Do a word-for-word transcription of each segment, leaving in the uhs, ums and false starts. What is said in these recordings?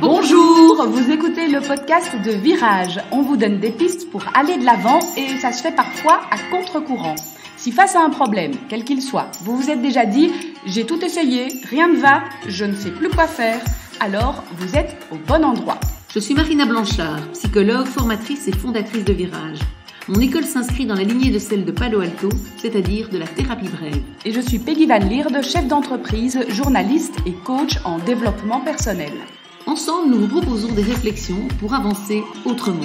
Bonjour, vous écoutez le podcast de Virage. On vous donne des pistes pour aller de l'avant et ça se fait parfois à contre-courant. Si face à un problème, quel qu'il soit, vous vous êtes déjà dit « j'ai tout essayé, rien ne va, je ne sais plus quoi faire », alors vous êtes au bon endroit. Je suis Marina Blanchard, psychologue, formatrice et fondatrice de Virage. Mon école s'inscrit dans la lignée de celle de Palo Alto, c'est-à-dire de la thérapie brève. Et je suis Peggy Van Lierde, chef d'entreprise, journaliste et coach en développement personnel. Ensemble, nous vous proposons des réflexions pour avancer autrement.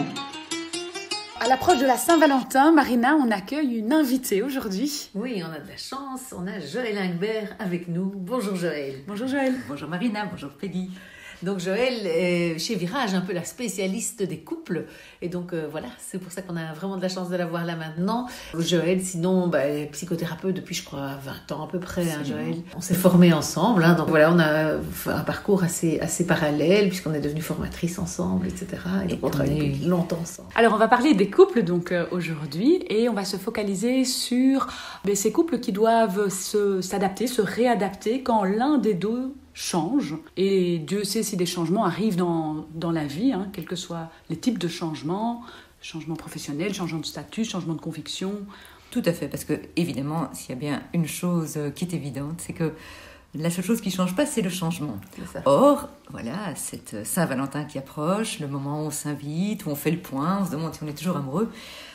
À l'approche de la Saint-Valentin, Marina, on accueille une invitée aujourd'hui. Oui, on a de la chance, on a Joël Ingbert avec nous. Bonjour Joël. Bonjour Joël. Bonjour Marina, bonjour Peggy. Donc Joël est chez Virage un peu la spécialiste des couples et donc euh, voilà, c'est pour ça qu'on a vraiment de la chance de la voir là maintenant. Joël, sinon, bah, elle est psychothérapeute depuis je crois vingt ans à peu près, hein, Joël. On s'est formés ensemble, hein, donc voilà, on a fait un parcours assez, assez parallèle puisqu'on est devenus formatrices ensemble, et cetera. Et donc on travaille depuis longtemps ensemble. Alors on va parler des couples donc euh, aujourd'hui et on va se focaliser sur ben, ces couples qui doivent se, s'adapter, se réadapter quand l'un des deux change. Et Dieu sait si des changements arrivent dans, dans la vie, hein, quels que soient les types de changements, changement professionnel, changement de statut, changement de conviction. Tout à fait, parce que évidemment, s'il y a bien une chose qui est évidente, c'est que la seule chose qui ne change pas, c'est le changement. C'est ça. Or, voilà, cette Saint-Valentin qui approche, le moment où on s'invite, où on fait le point, on se demande si on est toujours amoureux,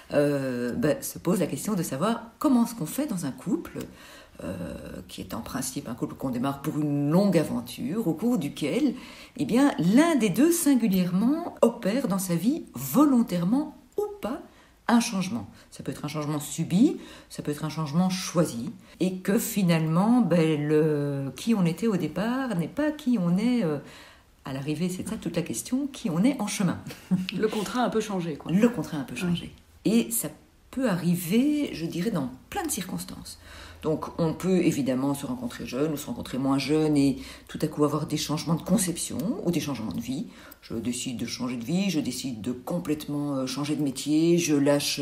euh, ben, se pose la question de savoir comment est-ce qu'on fait dans un couple Euh, qui est en principe un couple qu'on démarre pour une longue aventure, au cours duquel eh bien, l'un des deux singulièrement opère dans sa vie volontairement ou pas un changement. Ça peut être un changement subi, ça peut être un changement choisi, et que finalement, ben, le, qui on était au départ n'est pas qui on est euh, à l'arrivée, c'est ça toute la question, qui on est en chemin. Le contrat a un peu changé, quoi. Le contrat a un peu changé. Oui. Et ça peut arriver, je dirais, dans plein de circonstances. Donc, on peut évidemment se rencontrer jeune ou se rencontrer moins jeune et tout à coup avoir des changements de conception ou des changements de vie. Je décide de changer de vie, je décide de complètement changer de métier, je lâche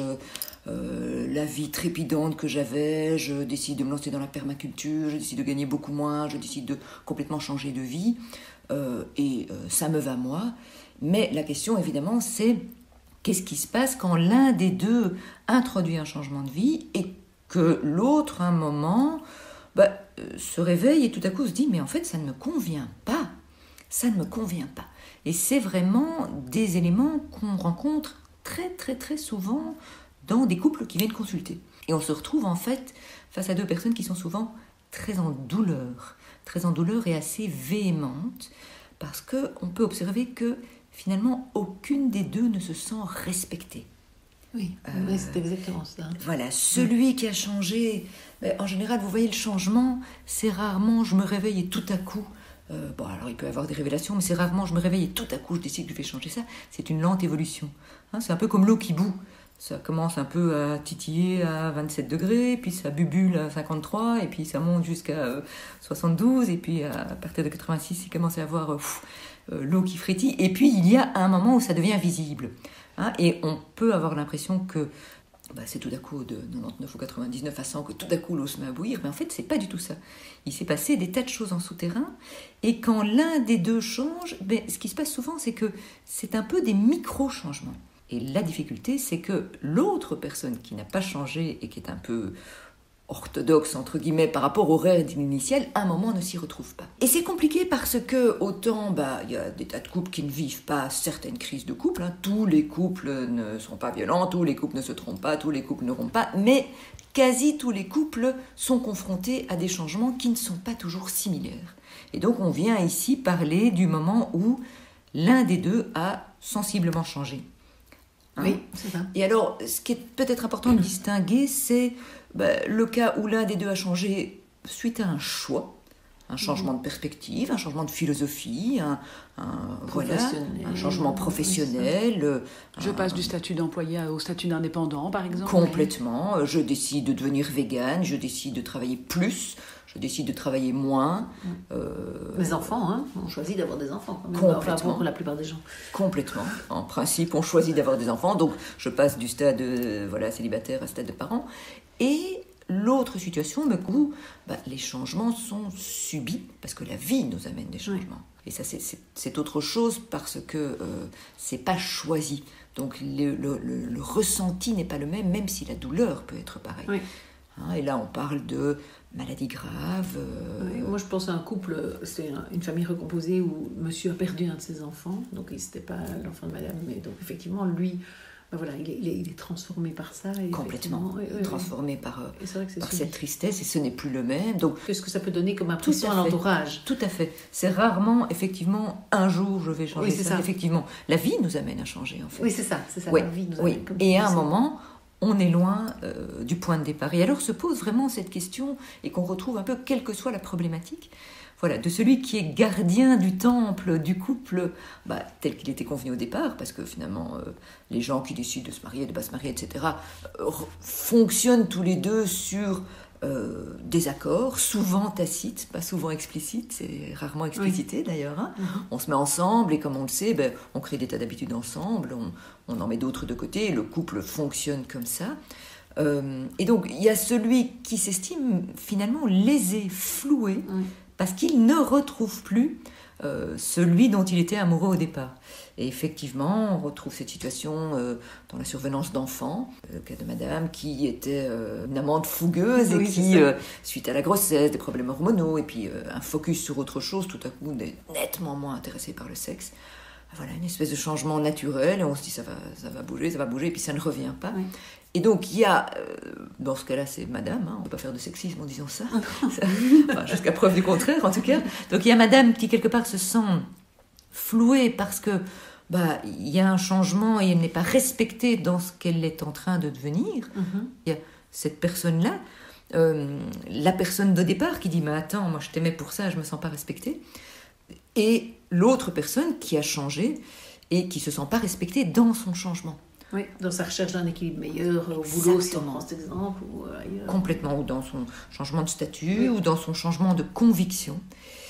euh, la vie trépidante que j'avais, je décide de me lancer dans la permaculture, je décide de gagner beaucoup moins, je décide de complètement changer de vie euh, et euh, ça me va moi. Mais la question évidemment c'est qu'est-ce qui se passe quand l'un des deux introduit un changement de vie et que l'autre, à un moment, bah, euh, se réveille et tout à coup se dit « mais en fait, ça ne me convient pas, ça ne me convient pas ». Et c'est vraiment des éléments qu'on rencontre très, très, très souvent dans des couples qui viennent consulter. Et on se retrouve en fait face à deux personnes qui sont souvent très en douleur, très en douleur et assez véhémentes, parce qu'on peut observer que finalement, aucune des deux ne se sent respectée. Oui, euh, oui, c'est exactement ça. Voilà, celui qui a changé, ben, en général, vous voyez, le changement, c'est rarement je me réveille et tout à coup, euh, bon alors il peut y avoir des révélations, mais c'est rarement je me réveille et tout à coup je décide que je vais changer ça. C'est une lente évolution. Hein, c'est un peu comme l'eau qui bout. Ça commence un peu à titiller à vingt-sept degrés, puis ça bubule à cinquante-trois, et puis ça monte jusqu'à euh, soixante-douze, et puis à partir de quatre-vingt-six, il commence à avoir euh, pff, euh, l'eau qui frétille, et puis il y a un moment où ça devient visible. Hein, et on peut avoir l'impression que bah, c'est tout d'un coup de quatre-vingt-dix-neuf ou quatre-vingt-dix-neuf à cent que tout d'un coup l'eau se met à bouillir, mais en fait c'est pas du tout ça. Il s'est passé des tas de choses en souterrain, et quand l'un des deux change, ben, ce qui se passe souvent c'est que c'est un peu des micro-changements. Et la difficulté, c'est que l'autre personne qui n'a pas changé et qui est un peu orthodoxe, entre guillemets, par rapport au rêve initial, à un moment ne s'y retrouve pas. Et c'est compliqué parce que, autant, bah, il y a des tas de couples qui ne vivent pas certaines crises de couple, hein. Tous les couples ne sont pas violents, tous les couples ne se trompent pas, tous les couples ne rompent pas, mais quasi tous les couples sont confrontés à des changements qui ne sont pas toujours similaires. Et donc, on vient ici parler du moment où l'un des deux a sensiblement changé. Hein. Oui, c'est ça. Et alors, ce qui est peut-être important de distinguer, c'est bah, le cas où l'un des deux a changé suite à un choix, un changement de perspective, un changement de philosophie, un, un, voilà, un changement professionnel. Oui, je un, passe du statut d'employé au statut d'indépendant, par exemple. Complètement. Je décide de devenir végane, je décide de travailler plus, je décide de travailler moins. Euh... Les enfants, hein, on choisit d'avoir des enfants. Quand même. Complètement. Enfin, pour la plupart des gens. Complètement. En principe, on choisit d'avoir des enfants. Donc, je passe du stade euh, voilà, célibataire à stade de parent. Et l'autre situation, mais où bah, les changements sont subis, parce que la vie nous amène des changements. Oui. Et ça, c'est, c'est, c'est autre chose parce que euh, c'est pas choisi. Donc le, le, le, le ressenti n'est pas le même, même si la douleur peut être pareille. Oui. Hein, et là, on parle de maladies graves. Euh... Oui, moi, je pense à un couple, c'est un, une famille recomposée où monsieur a perdu un de ses enfants. Donc, c'était pas l'enfant de madame, mais donc, effectivement, lui... Ben voilà, il, est, il, est, il est transformé par ça. Et complètement, oui, oui, transformé oui. par, que par cette tristesse, et ce n'est plus le même. Donc, qu'est-ce que ça peut donner comme impression à, à l'entourage? Tout à fait. C'est rarement, effectivement, un jour je vais changer. Oui, c'est ça. ça. Effectivement, la vie nous amène à changer, en fait. Oui, c'est ça. C'est ça oui, la vie nous oui. amène, comme et à un moment, on est loin euh, du point de départ. Et alors se pose vraiment cette question, et qu'on retrouve un peu, quelle que soit la problématique, voilà, de celui qui est gardien du temple, du couple, bah, tel qu'il était convenu au départ, parce que finalement, euh, les gens qui décident de se marier, de ne pas se marier, et cetera, euh, fonctionnent tous les deux sur euh, des accords, souvent tacites, pas souvent explicites, c'est rarement explicité oui. d'ailleurs. Hein. Mm-hmm. On se met ensemble, et comme on le sait, ben, on crée des tas d'habitudes ensemble, on, on en met d'autres de côté, et le couple fonctionne comme ça. Euh, et donc, il y a celui qui s'estime finalement lésé, floué, oui. parce qu'il ne retrouve plus euh, celui dont il était amoureux au départ. Et effectivement, on retrouve cette situation euh, dans la survenance d'enfants, le cas de madame qui était euh, une amante fougueuse oui, et qui, euh, suite à la grossesse, des problèmes hormonaux, et puis euh, un focus sur autre chose, tout à coup est nettement moins intéressée par le sexe. Voilà, une espèce de changement naturel, et on se dit ça va, ça va bouger, ça va bouger, et puis ça ne revient pas. Oui. Et donc, il y a, euh, dans ce cas-là, c'est madame, hein, on ne peut pas faire de sexisme en disant ça, ça enfin, jusqu'à preuve du contraire, en tout cas. Donc, il y a madame qui, quelque part, se sent flouée parce que bah, il y a un changement et elle n'est pas respectée dans ce qu'elle est en train de devenir. Mm-hmm. Il y a cette personne-là, euh, la personne de départ qui dit « Mais attends, moi, je t'aimais pour ça, je ne me sens pas respectée. » Et l'autre personne qui a changé et qui ne se sent pas respectée dans son changement. Oui, dans sa recherche d'un équilibre meilleur au boulot, si on prend cet exemple, ou ailleurs. Complètement, ou dans son changement de statut, oui. ou dans son changement de conviction.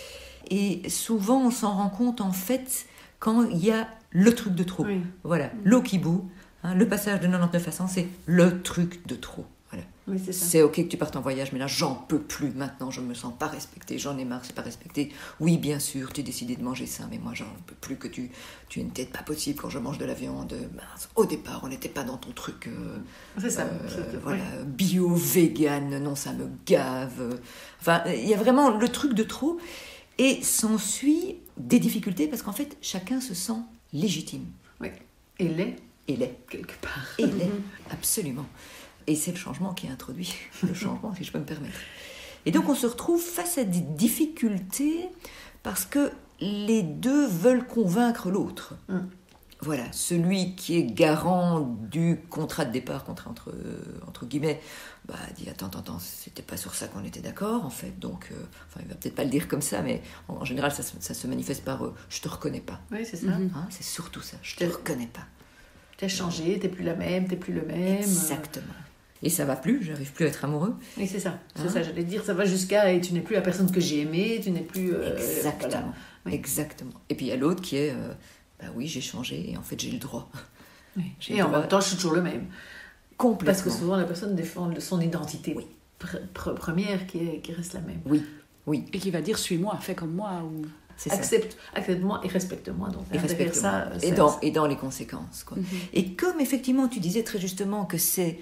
Et souvent, on s'en rend compte, en fait, quand il y a le truc de trop. Oui. Voilà, l'eau qui bout, hein, le passage de quatre-vingt-dix-neuf à cent, c'est le truc de trop. Voilà. Oui, c'est ça. C'est ok que tu partes en voyage, mais là, j'en peux plus maintenant, je me sens pas respectée, j'en ai marre, c'est pas respecté. Oui, bien sûr, tu as décidé de manger ça, mais moi, j'en peux plus que tu, tu aies une tête pas possible quand je mange de la viande. Mince, au départ, on n'était pas dans ton truc. Euh, c'est ça. Euh, c'est voilà, oui. bio, vegan, non, ça me gave. Enfin, il y a vraiment le truc de trop, et s'ensuit des difficultés parce qu'en fait, chacun se sent légitime. Oui, et l'est. Et l'est. Quelque part. Et l'est, absolument. Et c'est le changement qui est introduit, le changement, si je peux me permettre. Et donc, on se retrouve face à des difficultés parce que les deux veulent convaincre l'autre. Mm. Voilà, celui qui est garant du contrat de départ, contrat entre, entre guillemets, bah, dit attends, attends, attends, c'était pas sur ça qu'on était d'accord, en fait. Donc, euh, enfin, il va peut-être pas le dire comme ça, mais en, en général, ça, ça se manifeste par euh, je te reconnais pas. Oui, c'est ça. Mm-hmm. Hein, c'est surtout ça, je te t'es, reconnais pas. T'as changé, t'es plus la même, t'es plus le même. Exactement. Et ça va plus, j'arrive plus à être amoureux. Oui, c'est ça, c'est hein? ça, j'allais dire, ça va jusqu'à et tu n'es plus la personne que j'ai aimée, tu n'es plus. Euh, Exactement, voilà. Oui. Exactement. Et puis il y a l'autre qui est, euh, bah oui, j'ai changé et en fait j'ai le droit. Oui. J'ai et le en droit. Même temps, je suis toujours le même. Complètement. Parce que souvent la personne défend son identité oui. pr- pr- première qui, est, qui reste la même. Oui, oui. Et qui va dire suis-moi, fais comme moi ou. C'est Accepte, accepte-moi et respecte-moi. Donc, et respecte-moi. Ça, et, dans, et dans les conséquences. Quoi. Mm-hmm. Et comme effectivement tu disais très justement que c'est,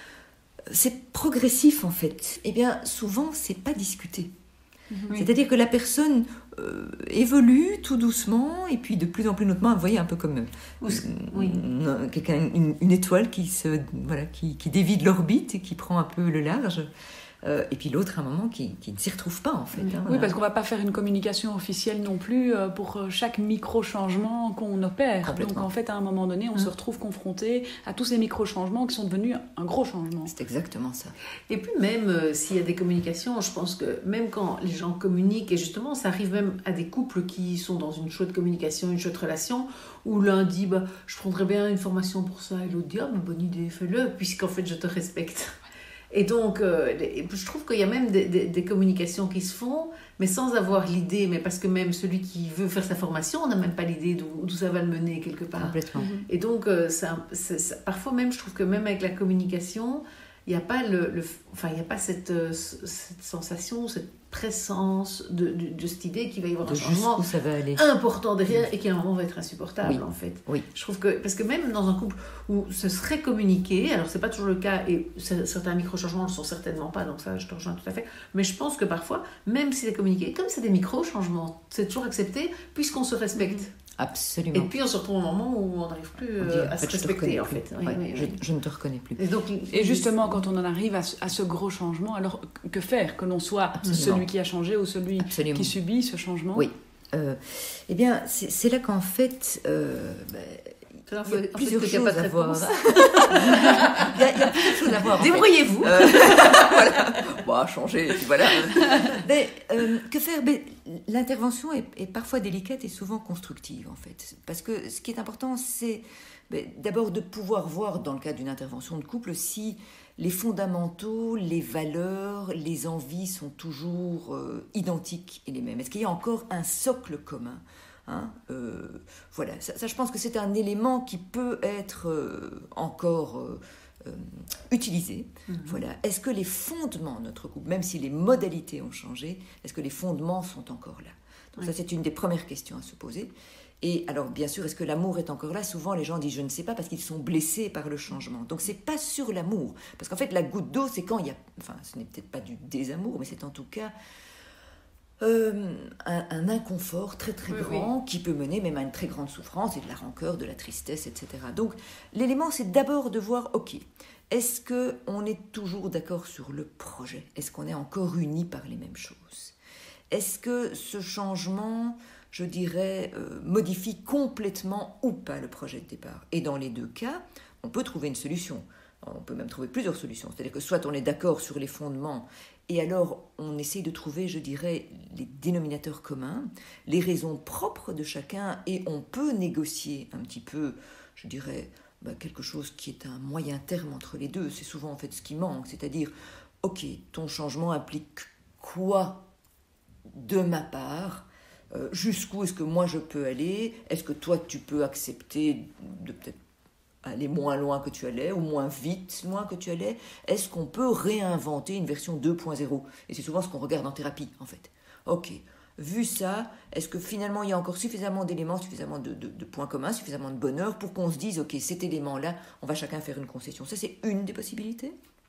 c'est progressif en fait, eh bien souvent c'est pas discuté. Mm-hmm. C'est-à-dire que la personne euh, évolue tout doucement et puis de plus en plus lentement, vous voyez, un peu comme euh, oui. une, quelqu'un, une, une étoile qui, se, voilà, qui, qui dévie de l'orbite et qui prend un peu le large. Euh, et puis l'autre, à un moment, qui, qui ne s'y retrouve pas, en fait. Hein, oui, voilà. Parce qu'on ne va pas faire une communication officielle non plus euh, pour chaque micro-changement qu'on opère. Donc, en fait, à un moment donné, on mmh. se retrouve confronté à tous ces micro-changements qui sont devenus un gros changement. C'est exactement ça. Et puis même, euh, s'il y a des communications, je pense que même quand les gens communiquent, et justement, ça arrive même à des couples qui sont dans une chouette communication, une chouette relation, où l'un dit bah, « je prendrais bien une formation pour ça », et l'autre dit « ah, bonne idée, fais-le, puisqu'en fait, je te respecte ». Et donc, euh, je trouve qu'il y a même des, des, des communications qui se font, mais sans avoir l'idée, mais parce que même celui qui veut faire sa formation, on n'a même pas l'idée d'où, d'où ça va le mener quelque part. Complètement. Et donc, euh, ça, c'est, ça, parfois même, je trouve que même avec la communication, il n'y a pas le, le enfin il y a pas cette, euh, cette sensation, cette présence de, de, de cette idée qu'il va y avoir de un changement ça va aller. important derrière et qui à un moment va être insupportable oui. en fait. Oui. Je trouve que parce que même dans un couple où ce serait communiqué, alors c'est pas toujours le cas et certains micro-changements ne le sont certainement pas, donc ça je te rejoins tout à fait, mais je pense que parfois, même si c'est communiqué, comme c'est des micro-changements, c'est toujours accepté puisqu'on se respecte. Mmh. Absolument. Et puis on se retrouve au moment où on n'arrive plus euh, à se respecter en fait. Oui, ouais, oui, je, oui. je ne te reconnais plus. Et, donc, et justement, quand on en arrive à ce, à ce gros changement, alors que faire? Que l'on soit Absolument. celui qui a changé ou celui Absolument. qui subit ce changement? Oui. Euh, eh bien, c'est, c'est là qu'en fait... Euh, bah, il y a fait, plusieurs fait choses à voir. il, y a, il y a plusieurs choses à voir. Débrouillez-vous. Euh, voilà. Bon, changer, puis voilà. Mais euh, que faire? Mais, l'intervention est, est parfois délicate et souvent constructive, en fait. Parce que ce qui est important, c'est mais, d'abord de pouvoir voir, dans le cadre d'une intervention de couple, si les fondamentaux, les valeurs, les envies sont toujours euh, identiques et les mêmes. Est-ce qu'il y a encore un socle commun? Hein, euh, voilà, ça, ça je pense que c'est un élément qui peut être euh, encore euh, euh, utilisé. Mm-hmm. Voilà. Est-ce que les fondements de notre couple, même si les modalités ont changé, est-ce que les fondements sont encore là? Donc oui. Ça c'est une des premières questions à se poser. Et alors bien sûr, est-ce que l'amour est encore là? Souvent les gens disent je ne sais pas parce qu'ils sont blessés par le changement. Donc c'est pas sur l'amour, parce qu'en fait la goutte d'eau c'est quand il y a, enfin ce n'est peut-être pas du désamour, mais c'est en tout cas Euh, un, un inconfort très très oui, grand oui. qui peut mener même à une très grande souffrance et de la rancœur, de la tristesse, et cetera. Donc l'élément c'est d'abord de voir, ok, est-ce qu'on est toujours d'accord sur le projet? Est-ce qu'on est encore unis par les mêmes choses? Est-ce que ce changement, je dirais, euh, modifie complètement ou pas le projet de départ? Et dans les deux cas, on peut trouver une solution. On peut même trouver plusieurs solutions. C'est-à-dire que soit on est d'accord sur les fondements et alors on essaie de trouver, je dirais, les dénominateurs communs, les raisons propres de chacun et on peut négocier un petit peu, je dirais, bah, quelque chose qui est un moyen terme entre les deux. C'est souvent en fait ce qui manque, c'est-à-dire, ok, ton changement implique quoi de ma part? euh, Jusqu'où est-ce que moi je peux aller? Est-ce que toi tu peux accepter de peut-être aller moins loin que tu allais, ou moins vite loin que tu allais? Est-ce qu'on peut réinventer une version deux point zéro? Et c'est souvent ce qu'on regarde en thérapie, en fait. Ok, vu ça, est-ce que finalement il y a encore suffisamment d'éléments, suffisamment de, de, de points communs, suffisamment de bonheur pour qu'on se dise, ok, cet élément-là, on va chacun faire une concession? Ça, c'est une des possibilités.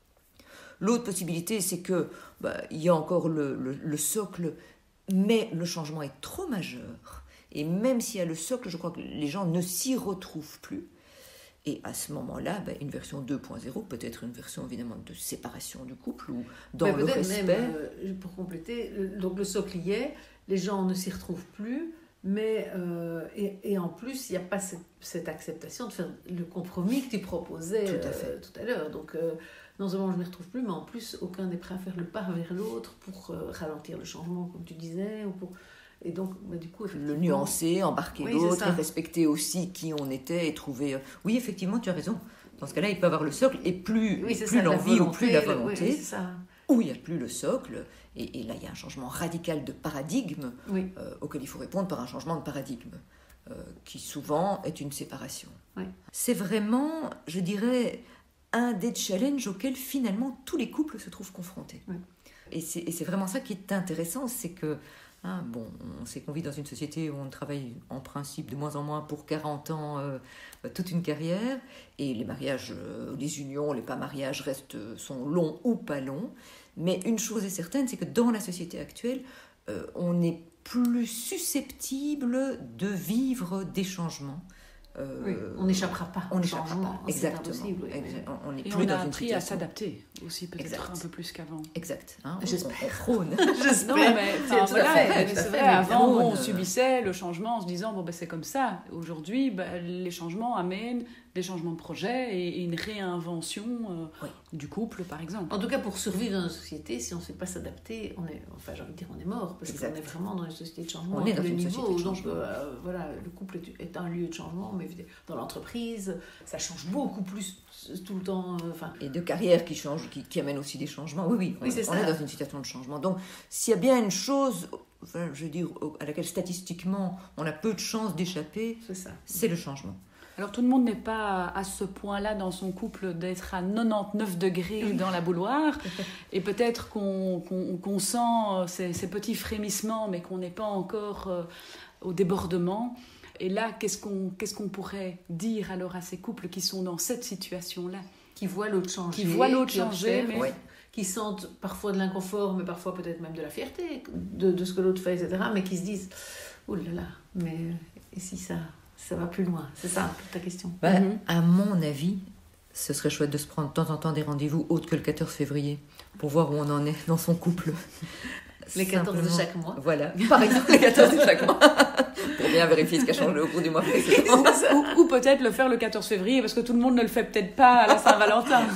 L'autre possibilité, c'est que bah, il y a encore le, le, le socle, mais le changement est trop majeur. Et même s'il y a le socle, je crois que les gens ne s'y retrouvent plus. Et à ce moment-là, ben, une version deux point zéro peut être une version évidemment de séparation du couple ou dans ben, le respect. Même, euh, pour compléter, donc le socle y est, les gens ne s'y retrouvent plus, mais euh, et, et en plus, il n'y a pas cette, cette acceptation de faire le compromis que tu proposais tout à, fait. Euh, tout à l'heure. Donc euh, non seulement je ne m'y retrouve plus, mais en plus, aucun n'est prêt à faire le pas vers l'autre pour euh, ralentir le changement, comme tu disais, ou pour... Et donc, bah, du coup, le nuancer, embarquer oui, l'autre, respecter aussi qui on était et trouver... Euh... Oui, effectivement, tu as raison. Dans ce cas-là, il peut y avoir le socle et plus, oui, plus ça, l'envie ou plus la volonté. Oui, ça. Ou il n'y a plus le socle. Et, et là, il y a un changement radical de paradigme oui. euh, auquel il faut répondre par un changement de paradigme euh, qui souvent est une séparation. Oui. C'est vraiment, je dirais, un des challenges auxquels finalement tous les couples se trouvent confrontés. Oui. Et, c'est, et c'est vraiment ça qui est intéressant, c'est que Hein, bon, on sait qu'on vit dans une société où on travaille en principe de moins en moins pour quarante ans, euh, toute une carrière, et les mariages, euh, les unions, les pas mariages restent, sont longs ou pas longs. Mais une chose est certaine, c'est que dans la société actuelle, euh, on est plus susceptible de vivre des changements. Euh, oui, on n'échappera pas. On n'échappera pas, exactement. Possible, oui. Exact. On est et plus on dans a une appris situation. à s'adapter aussi, peut-être exact. Un peu plus qu'avant. Exact. Hein, J'espère. On, on frône. J'espère. Non, mais, enfin, voilà, fait, c'est vrai, avant, on subissait le changement en se disant, bon, ben, c'est comme ça. Aujourd'hui, ben, les changements amènent des changements de projet et, et une réinvention euh, oui. du couple, par exemple. En tout cas, pour survivre dans une société, si on ne sait pas s'adapter, on est, enfin, j'ai envie de dire, on est mort, parce exact. qu'on est vraiment dans une société de changement. On est dans le une niveau, société de donc, changement. Euh, voilà, le couple est, est un lieu de changement, mais dans l'entreprise, ça change beaucoup plus tout le temps. Enfin... Et de carrière qui change, qui, qui amène aussi des changements. Oui, oui, on, oui, c'est on ça. Est dans une situation de changement. Donc, s'il y a bien une chose, enfin, je veux dire, à laquelle statistiquement on a peu de chances d'échapper, c'est, ça. c'est le changement. Alors tout le monde n'est pas à ce point-là dans son couple d'être à quatre-vingt-dix-neuf degrés dans la bouilloire et peut-être qu'on, qu'on, qu'on sent ces, ces petits frémissements mais qu'on n'est pas encore euh, au débordement. Et là, qu'est-ce qu'on, qu'est-ce qu'on pourrait dire alors à ces couples qui sont dans cette situation-là ? Qui voient l'autre changer. Qui voient l'autre changer, mais... Ouais. Qui sentent parfois de l'inconfort, mais parfois peut-être même de la fierté de, de ce que l'autre fait, et cetera. Mais qui se disent, oh là là, mais et si ça, ça va plus loin ? C'est ça toute ta question. Bah, Mm-hmm. À mon avis, ce serait chouette de se prendre de temps en temps des rendez-vous autres que le quatorze février pour voir où on en est dans son couple. Les quatorze de Simplement. chaque mois. Voilà, par exemple, les quatorze de chaque mois. Pour bien vérifier ce qui a changé au cours du mois précédent. ou, ou peut-être le faire le quatorze février, parce que tout le monde ne le fait peut-être pas à la Saint-Valentin.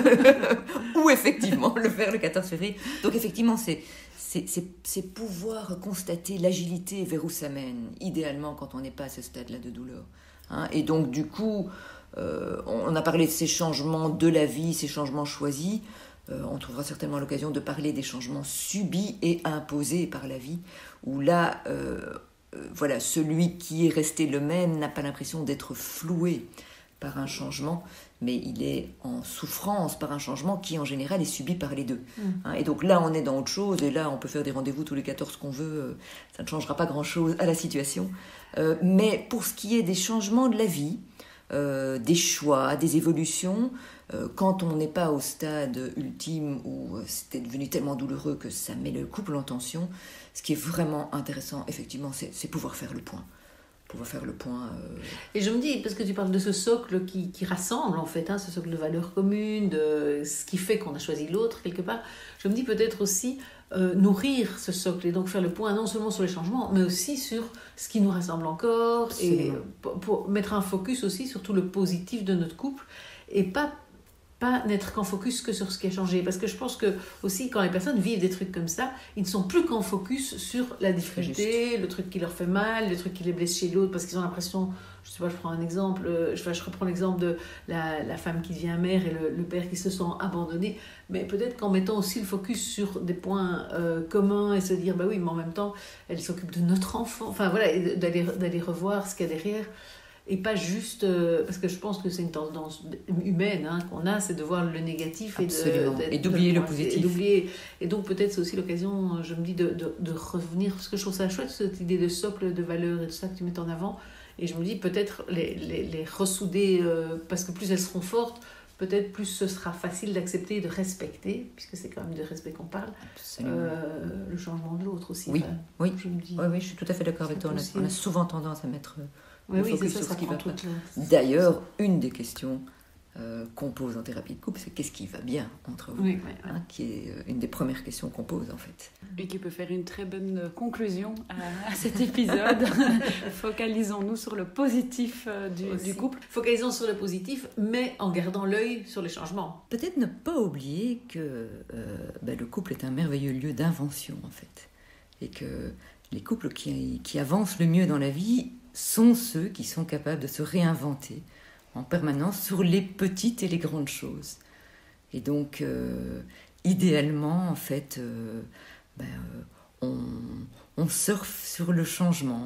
Ou effectivement, le faire le quatorze février. Donc effectivement, c'est, c'est, c'est, c'est pouvoir constater l'agilité vers où ça mène, idéalement quand on n'est pas à ce stade-là de douleur. Hein, et donc du coup, euh, on a parlé de ces changements de la vie, ces changements choisis. Euh, on trouvera certainement l'occasion de parler des changements subis et imposés par la vie, où là, euh, euh, voilà, celui qui est resté le même n'a pas l'impression d'être floué par un changement, mais il est en souffrance par un changement qui, en général, est subi par les deux. Mmh. Hein, et donc là, on est dans autre chose, et là, on peut faire des rendez-vous tous les quatorze qu'on veut, euh, ça ne changera pas grand-chose à la situation. Euh, mais pour ce qui est des changements de la vie, euh, des choix, des évolutions, euh, quand on n'est pas au stade ultime où euh, c'était devenu tellement douloureux que ça met le couple en tension, ce qui est vraiment intéressant, effectivement, c'est, c'est pouvoir faire le point. Pouvoir faire le point. Euh... Et je me dis, parce que tu parles de ce socle qui, qui rassemble, en fait, hein, ce socle de valeurs communes, de ce qui fait qu'on a choisi l'autre, quelque part, je me dis peut-être aussi euh, nourrir ce socle et donc faire le point non seulement sur les changements, mais aussi sur ce qui nous rassemble encore. Absolument. Et pour, pour mettre un focus aussi sur tout le positif de notre couple et pas pas n'être qu'en focus que sur ce qui a changé. Parce que je pense que aussi, quand les personnes vivent des trucs comme ça, ils ne sont plus qu'en focus sur la difficulté, le truc qui leur fait mal, le truc qui les blesse chez l'autre, parce qu'ils ont l'impression, je sais pas, je prends un exemple, je, enfin, je reprends l'exemple de la, la femme qui devient mère et le, le père qui se sent abandonné, mais peut-être qu'en mettant aussi le focus sur des points euh, communs et se dire, bah oui, mais en même temps, elle s'occupe de notre enfant, enfin voilà, et d'aller, d'aller revoir ce qu'il y a derrière. Et pas juste, euh, parce que je pense que c'est une tendance humaine hein, qu'on a, c'est de voir le négatif et, de, et d'oublier de, le positif. Et, d'oublier. Et donc peut-être c'est aussi l'occasion, je me dis, de, de, de revenir, parce que je trouve ça chouette, cette idée de socle de valeurs et tout ça que tu mets en avant. Et je me dis peut-être les, les, les ressouder, euh, parce que plus elles seront fortes, peut-être plus ce sera facile d'accepter et de respecter, puisque c'est quand même de respect qu'on parle, euh, le changement de l'autre aussi. Oui, enfin, oui. Je, me dis, oui, oui, je suis tout à fait d'accord avec toi. On a, on a souvent tendance à mettre... Oui, oui, c'est ça, ça qui va pas. La... D'ailleurs, une des questions euh, qu'on pose en thérapie de couple, c'est qu'est-ce qui va bien entre vous, oui, oui, oui. Hein, qui est une des premières questions qu'on pose en fait. Et qui peut faire une très bonne conclusion à, à cet épisode. Focalisons-nous sur le positif euh, du, du couple. Focalisons sur le positif, mais en gardant l'œil sur les changements. Peut-être ne pas oublier que euh, ben, le couple est un merveilleux lieu d'invention en fait, et que les couples qui, qui avancent le mieux dans la vie sont ceux qui sont capables de se réinventer en permanence sur les petites et les grandes choses. Et donc, euh, idéalement, en fait, euh, ben, euh, on, on surfe sur le changement,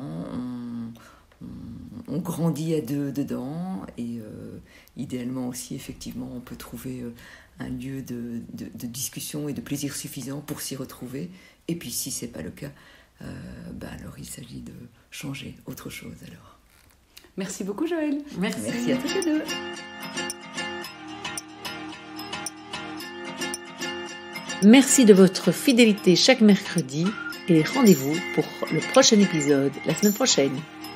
on, on, on grandit à deux dedans, et euh, idéalement aussi, effectivement, on peut trouver euh, un lieu de, de, de discussion et de plaisir suffisant pour s'y retrouver. Et puis, si ce n'est pas le cas, Euh, bah alors il s'agit de changer autre chose alors. Merci beaucoup Joëlle. Merci, Merci à tous les deux. Merci de votre fidélité chaque mercredi et rendez-vous pour le prochain épisode la semaine prochaine.